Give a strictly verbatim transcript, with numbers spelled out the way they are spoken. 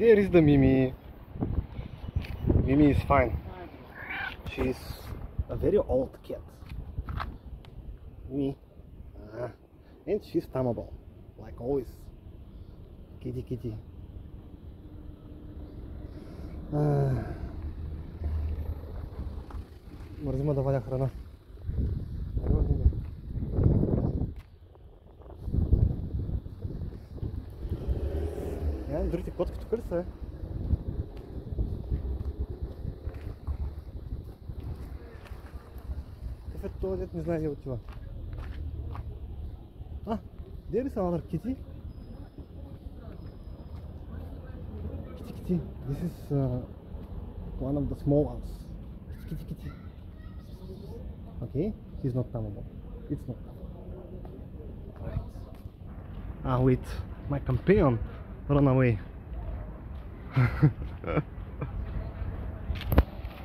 There is the Mimi. Mimi is fine. She's a very old cat. Mimi. Ah. And she's tameable, like always. Kitty, kitty. Ah. Мързима да валя храна. Я, другите котки тук ли са, бе? Какъв е този дет, не знае где отива. А, there is another kitty. Kitty, kitty. This is uh, one of the small ones. Kitty, kitty. Okay, he's not tameable. It's not tameable. Right. Ah, wait. My companion run away.